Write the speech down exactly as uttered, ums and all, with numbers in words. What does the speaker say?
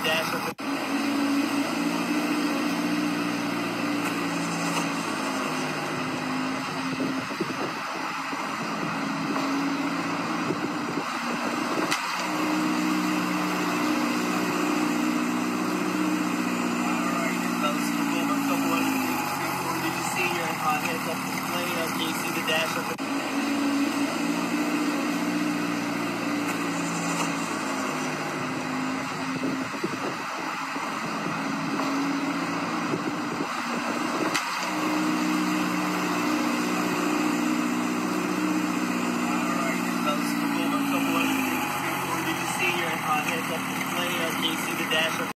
dash of the Uh, heads up display. Uh, can you see the dash of the Alright, couple other things before you see your uh, heads up display. Uh, can you see the dash of